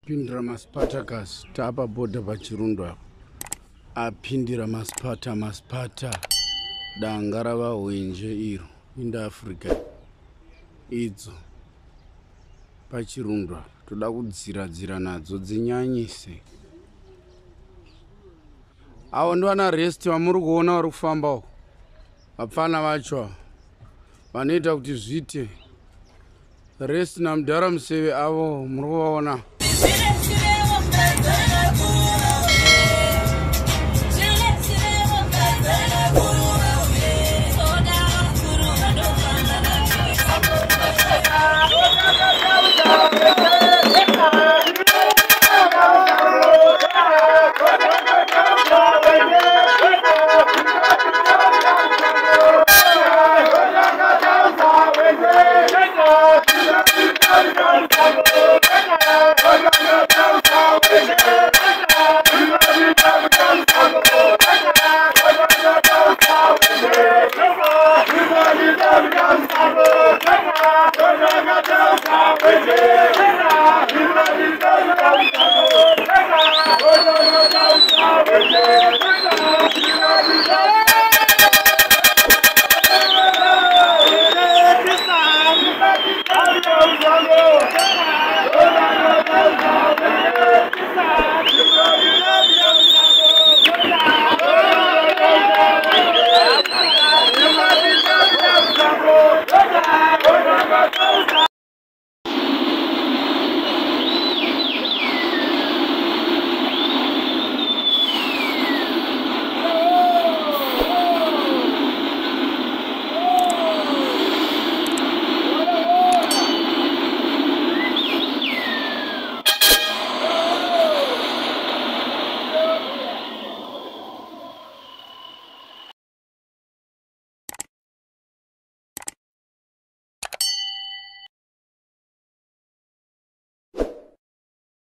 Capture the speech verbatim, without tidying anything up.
Pindira Spartacus tapa boda pachirundo apo apindira maspata maspata danga rava hwenje iro inda Africa idzo pachirundo apo toda kudzira dzira nadzo dzinyanyise. Avo ndivana rest vamuri kuona vari kufamba vapfana vacho vanoita kuti zviite rest namudhara museve avo muri kuvaona.